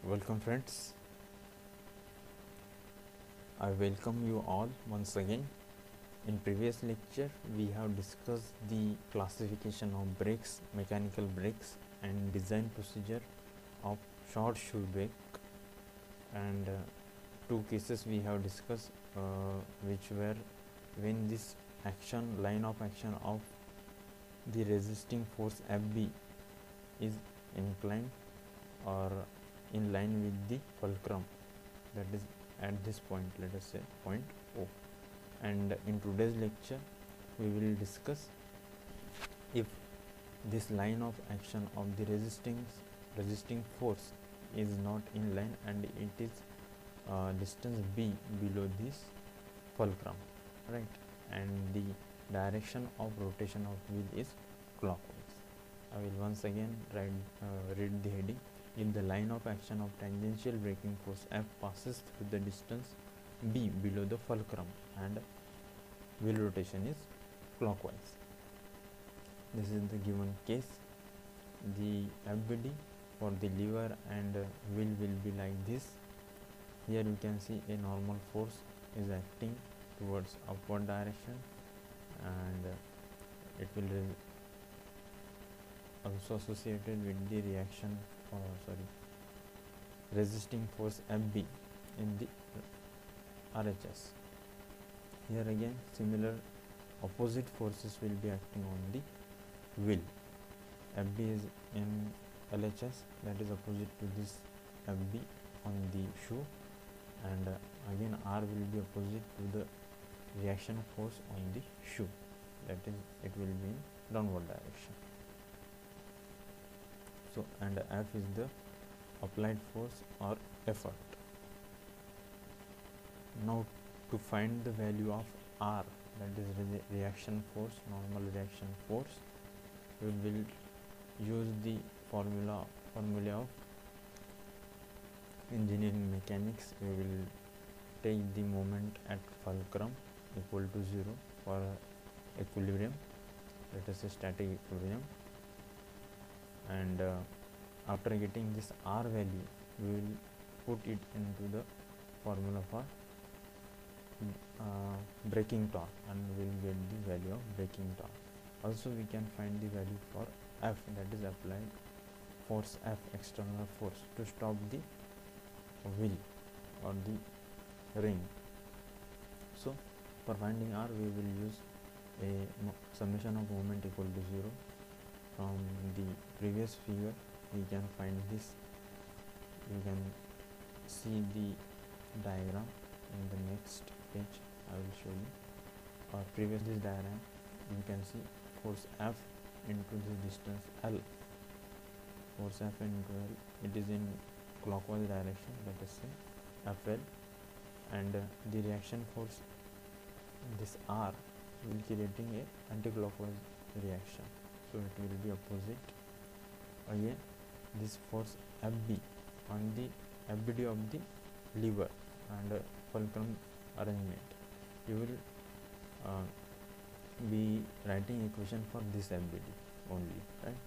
Welcome friends, I welcome you all once again. In previous lecture we have discussed the classification of brakes, mechanical brakes and design procedure of short shoe brake, and two cases we have discussed which were when this line of action of the resisting force Fb is inclined or in line with the fulcrum, that is at this point, let us say point O. And in today's lecture we will discuss if this line of action of the resisting force is not in line and it is distance b below this fulcrum, right, and the direction of rotation of wheel is clockwise. I will once again read the heading. If the line of action of tangential braking force F passes through the distance b below the fulcrum and wheel rotation is clockwise. This is the given case. The FBD for the lever and wheel will be like this. Here you can see a normal force is acting towards upward direction, and it will also associated with the resisting force Fb in the RHS. Here again similar opposite forces will be acting on the wheel. Fb is in LHS, that is opposite to this Fb on the shoe, and again R will be opposite to the reaction force on the shoe, that is it will be in downward direction. So, and F is the applied force or effort. Now to find the value of R, that is reaction force, normal reaction force, we will use the formula of engineering mechanics. We will take the moment at fulcrum equal to 0 for equilibrium, let us say static equilibrium, and after getting this R value we will put it into the formula for braking torque and we will get the value of braking torque. Also we can find the value for F, that is applied force F, external force to stop the wheel or the ring. So for finding R we will use a summation of moment equal to 0. From the previous figure we can find this. You can see the diagram in the next page. I will show you. Previous this diagram you can see force F into this distance L. Force F into L, it is in clockwise direction, let us say FL, and the reaction force, this R, will creating a anti-clockwise reaction, so it will be opposite. Again this force Fb on the FBD of the lever and fulcrum arrangement, you will be writing equation for this FBD only, right?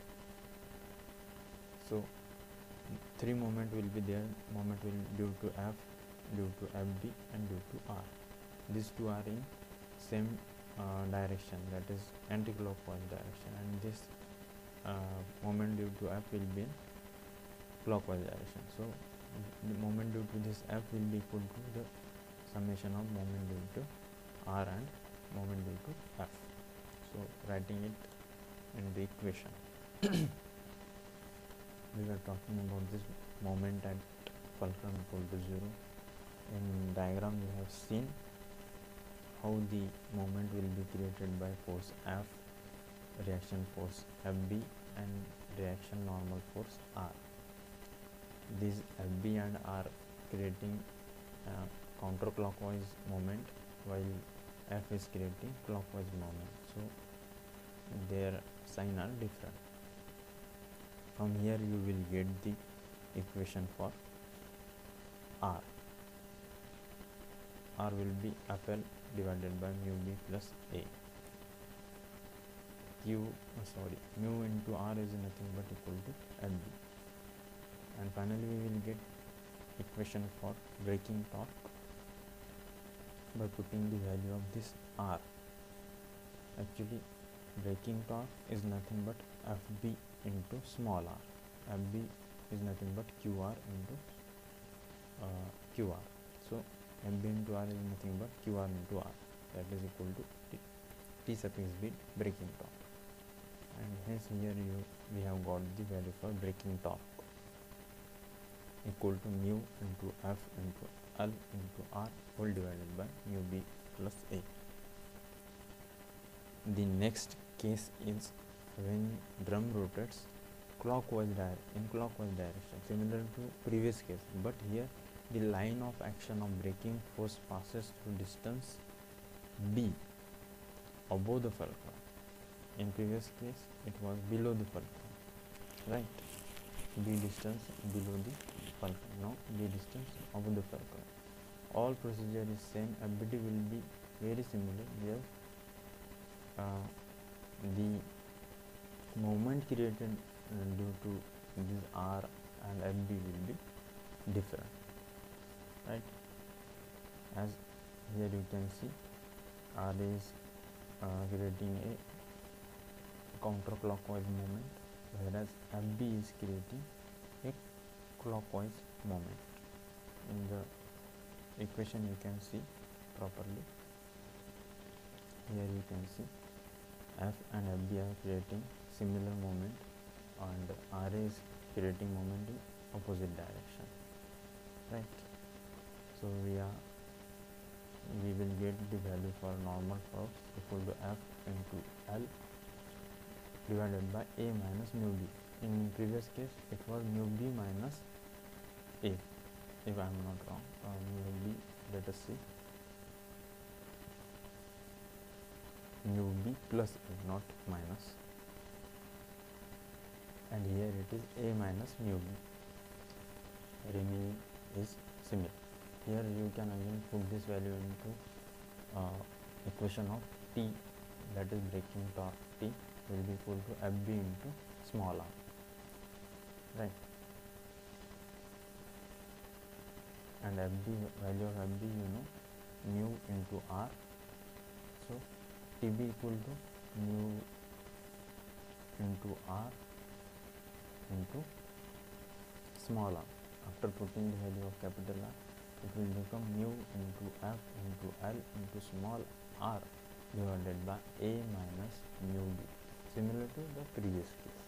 So three moment will be there. Moment will due to F, due to Fb and due to R. These two are in same direction, that is anti-clockwise direction, and this moment due to F will be in clockwise direction. So the moment due to this F will be equal to the summation of moment due to R and moment due to F. So writing it in the equation. We were talking about this moment at fulcrum equal to 0. In diagram we have seen how the moment will be created by force F, reaction force Fb and reaction normal force R. These Fb and R creating counterclockwise moment while F is creating clockwise moment, so their sign are different. From here you will get the equation for R. R will be FL divided by mu B plus A. Mu into R is nothing but equal to FB, and finally we will get equation for braking torque by putting the value of this R. Actually, braking torque is nothing but Fb into small r. Fb is nothing but Qr into Qr. So Fb into R is nothing but Qr into R, that is equal to T suffix b braking torque, and hence here we have got the value for braking torque equal to mu into F into L into R whole divided by mu b plus A. The next case is when drum rotates in clockwise direction, similar to previous case, but here the line of action of braking force passes through distance b above the fulcrum. In previous case it was below the fulcrum, right? B distance below the fulcrum, now B distance above the fulcrum. All procedure is same, FBT will be very similar. Here the moment created due to this R and FB will be different, right? As here you can see R is creating a counterclockwise moment, whereas FB is creating a clockwise moment. In the equation you can see properly. Here you can see F and FB are creating similar moment and RA is creating moment in opposite direction, right? So we will get the value for normal force equal to F into L divided by A minus mu B. In previous case it was mu B minus A, if I am not wrong. Mu B, let us see, mu B plus A, not minus, and here it is A minus mu B. Remaining is similar. Here you can again put this value into equation of T, that is braking torque T will be equal to Fb into small r, right? And Fb, value of Fb you know, mu into R, so Tb equal to mu into R into small r. After putting the value of capital R, it will become mu into F into L into small r divided by A minus mu B, similar to the previous case.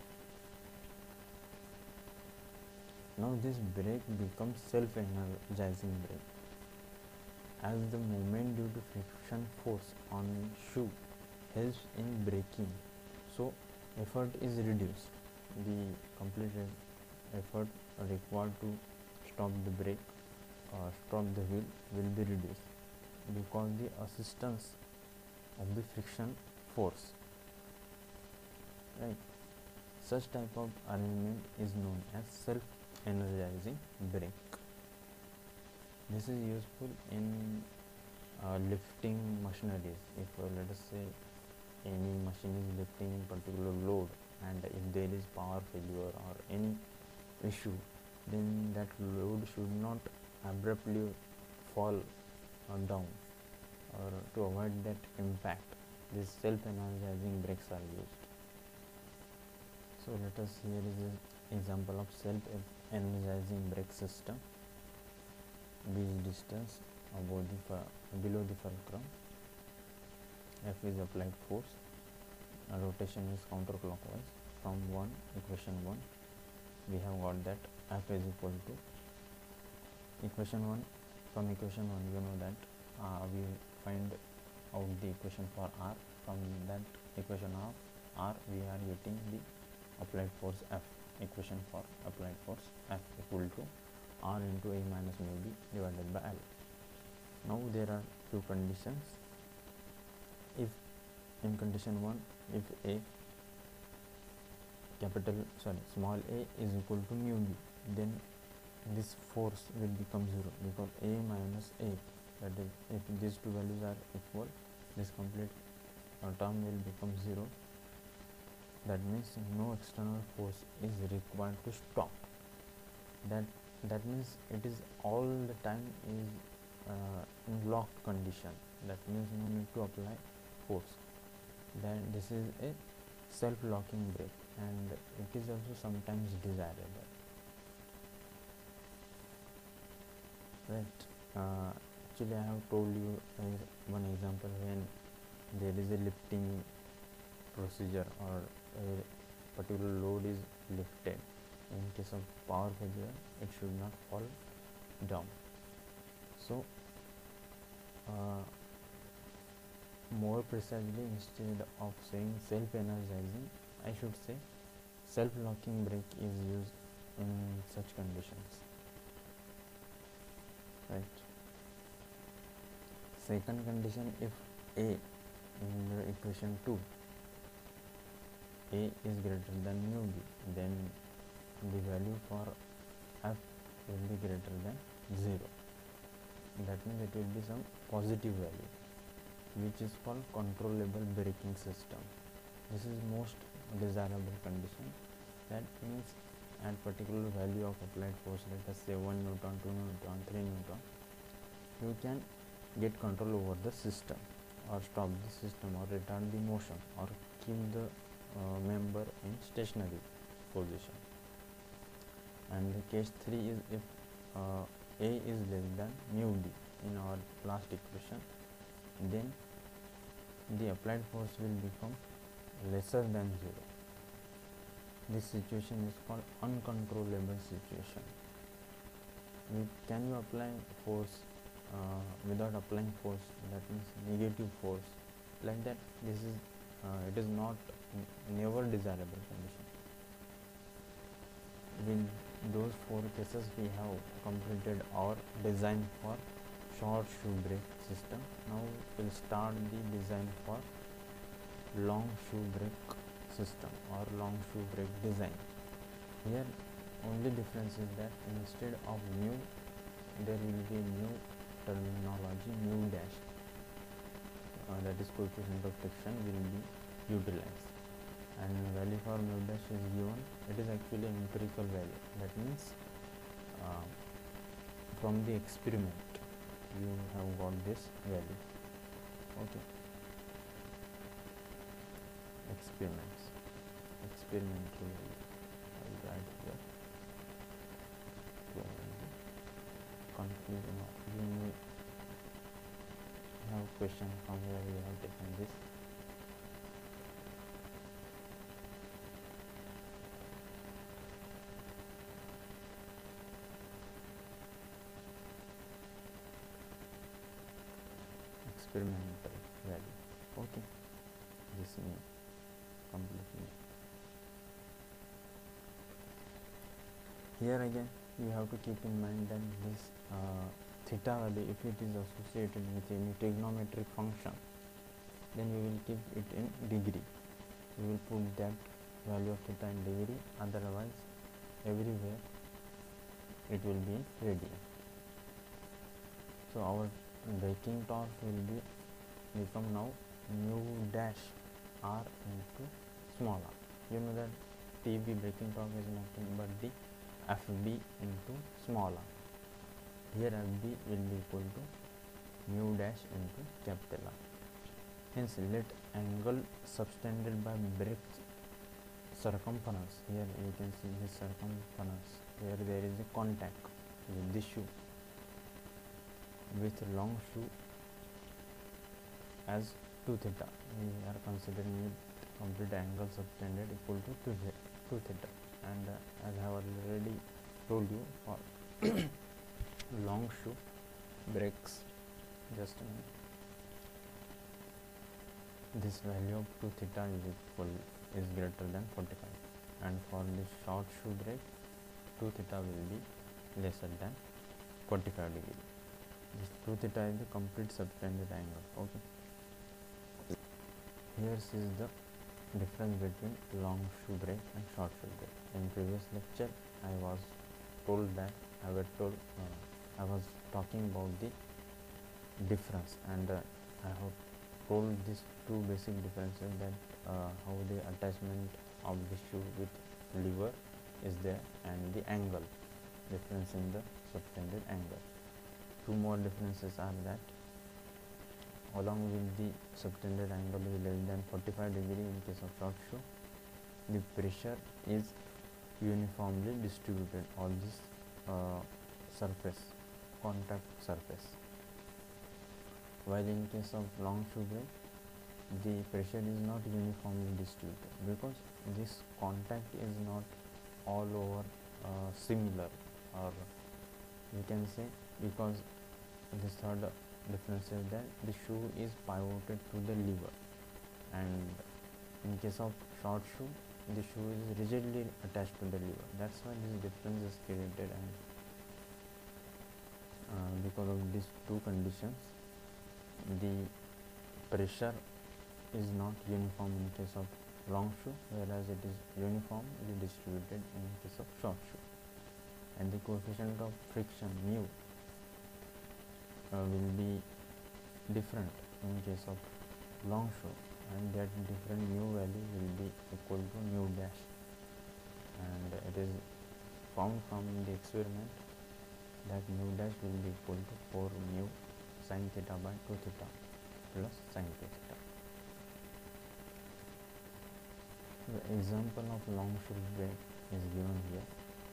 Now this brake becomes self-energizing brake. As the moment due to friction force on shoe helps in braking, so effort is reduced. The complete effort required to stop the brake or stop the wheel will be reduced because the assistance of the friction force, right? Such type of arrangement is known as self-energizing brake. This is useful in lifting machineries. If let us say any machine is lifting particular load, and if there is power failure or any issue, then that load should not abruptly fall down, or to avoid that impact, these self-energizing brakes are used. So let us, here is an example of self-energizing brake system. B is distance above below the fulcrum, F is applied force, rotation is counterclockwise. From equation 1 we have got that F is equal to equation 1. From equation 1 you know that we find out the equation for R. From that equation of R we are getting the applied force F. Equation for applied force F equal to R into A minus mu B divided by L. Now there are two conditions. If in condition 1, if small a is equal to mu b, then this force will become 0, because a minus a, that is, if these two values are equal, this complete term will become 0. That means no external force is required to stop. That that means it is all the time is in locked condition, that means no need to apply force. Then this is a self-locking brake, and it is also sometimes desirable, right? Actually, I have told you one example when there is a lifting procedure or a particular load is lifted. In case of power failure, it should not fall down. So more precisely, instead of saying self-energizing, I should say self-locking brake is used in such conditions, right? Second condition, if A in the equation 2, A is greater than mu B, then the value for F will be greater than 0. That means it will be some positive value, which is called controllable braking system. This is most desirable condition. That means at particular value of applied force, let us say 1 Newton, 2 Newton, 3 Newton, you can get control over the system, or stop the system, or retard the motion, or keep the member in stationary position. And the case 3 is if A is less than mu D in our last equation, then the applied force will become lesser than 0. This situation is called uncontrollable situation. Can you apply force without applying force, that means negative force, like that? This is it is not never desirable condition. With those 4 cases, we have completed our design for short shoe brake system. Now we'll start the design for long shoe brake system or long shoe brake design. Here only difference is that instead of mu, there will be new terminology, mu dash, that is coefficient of friction, will be utilized, and value for mu dash is given. It is actually an empirical value, that means from the experiment you have got this value. Okay, experimental value, I will write here. Conclusion of, you may have question from where we have taken this. Experimental value. Okay, this means completely. Here again you have to keep in mind that this theta value, if it is associated with any trigonometric function, then we will keep it in degree. We will put that value of theta in degree, otherwise everywhere it will be in radian. So our braking torque will become now mu dash r into small r. You know that TB braking torque is nothing but the FB into small r. Here FB will be equal to mu dash into capital R. Hence, let angle subtended by brake circumference, here you can see this circumference, where there is a contact with this shoe, with long shoe as 2 theta. We are considering it complete angle subtended equal to 2 theta, and as I have already told you, for long shoe brakes, just a minute, this value of 2 theta is greater than 45, and for the short shoe brake 2 theta will be lesser than 45 degree. This 2 theta is the complete subtended angle. Okay, here is the difference between long shoe brake and short shoe brake. In previous lecture I was talking about the difference, and I have told these 2 basic differences, that how the attachment of the shoe with lever is there and the angle difference in the subtended angle. Two more differences are that along with the subtended angle is less than 45 degree in case of short shoe, the pressure is uniformly distributed on this surface, contact surface, while in case of long shoe brake the pressure is not uniformly distributed because this contact is not all over similar, or we can say, because this third difference is that the shoe is pivoted to the lever, and in case of short shoe the shoe is rigidly attached to the lever. That's why this difference is created, and because of these two conditions the pressure is not uniform in case of long shoe, whereas it is uniformly distributed in case of short shoe. And the coefficient of friction mu will be different in case of long shoe, and that different mu value will be equal to mu dash, and it is found from the experiment that mu dash will be equal to 4 mu sin theta by 2 theta plus sin 2 theta. The example of long shoe brake is given here.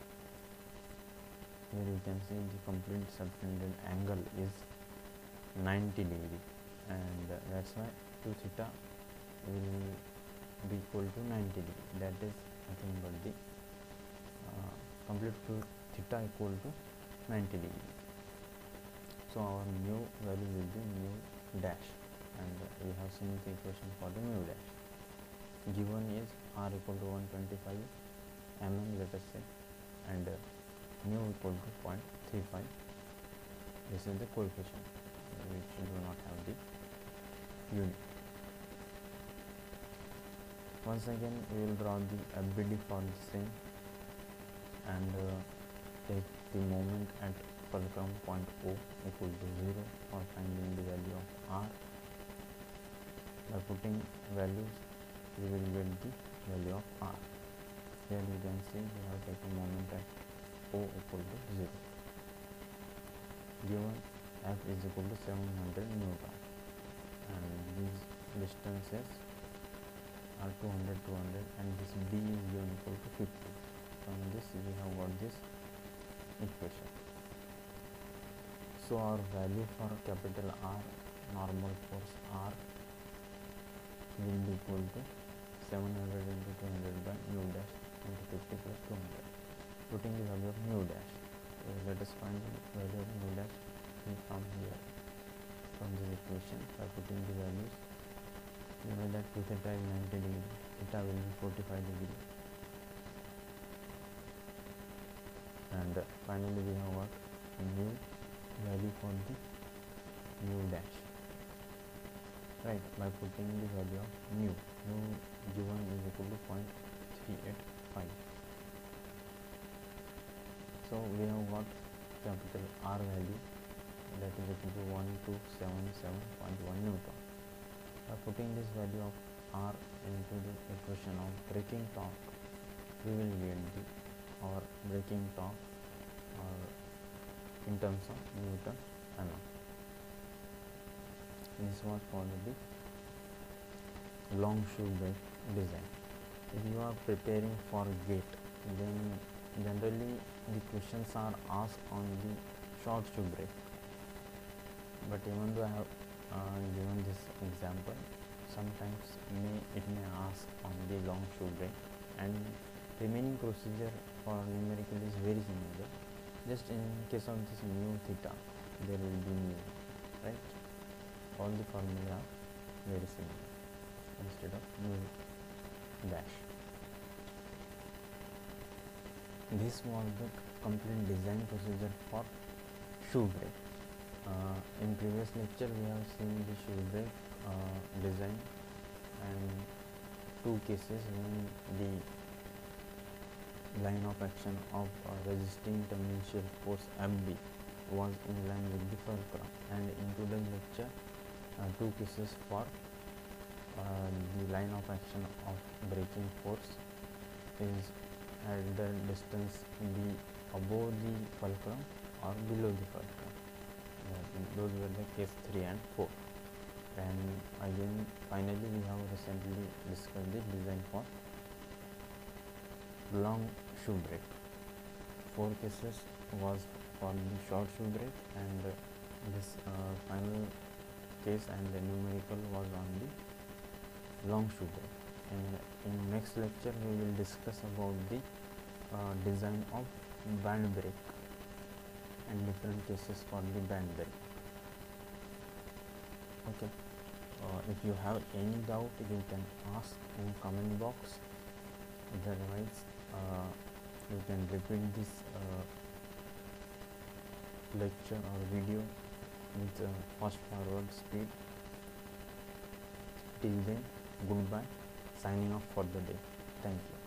Here you can see the complete subtended angle is 90 degree, and that's why 2 theta will be equal to 90 degree. That is nothing but the complete 2 theta equal to 90 degree. So our mu value will be mu dash, and we have seen the equation for the mu dash. Given is r equal to 125 mm, let us say, and mu equal to 0.35. This is the coefficient which do not have the unit. Once again we will draw the FBD for the same, and take the moment at fulcrum point O equal to 0 for finding the value of r. By putting values we will get the value of r. Here you can see we have taken moment at O equal to 0. Given F is equal to 700 Newton, and these distances are 200, 200, and this B is given equal to 50. From this we have got this equation. So our value for capital R, normal force R, will be equal to 700 into 200 by mu dash into 50 plus 200. Putting the value of mu dash, let us find the value of mu dash from here, from this equation. By putting the values, you know that 2 theta is 90 degree, theta will be 45 degree, and finally we have got mu value for the mu dash, right, by putting the value of mu given is equal to 0.385. So we have got capital R value, that is equal to 1277.1 Newton. By putting this value of R into the equation of braking torque, we will get our braking torque in terms of Newton mm. This was for the long shoe brake design. If you are preparing for gate, then generally the questions are asked on the short shoe brake, but even though I have given this example, sometimes it may ask on the long shoe brake, and remaining procedure for numerical is very similar. Just in case of this mu theta, there will be mu, right? All the formula are very similar instead of mu dash. This was the complete design procedure for shoe brake. In previous lecture we have seen the shoe brake design and two cases when the line of action of resisting tangential force FB was in line with the fulcrum, and in today's lecture two cases for the line of action of braking force is at the distance B above the fulcrum or below the fulcrum. Those were the case 3 and 4. And again finally we have recently discussed the design for long shoe brake. 4 cases was for the short shoe brake, and this final case and the numerical was on the long shoe brake. And in next lecture we will discuss about the design of band brake and different cases for the band brake. Okay, if you have any doubt you can ask in comment box, otherwise you can repeat this lecture or video with fast forward speed. Till then, goodbye, signing off for the day. Thank you.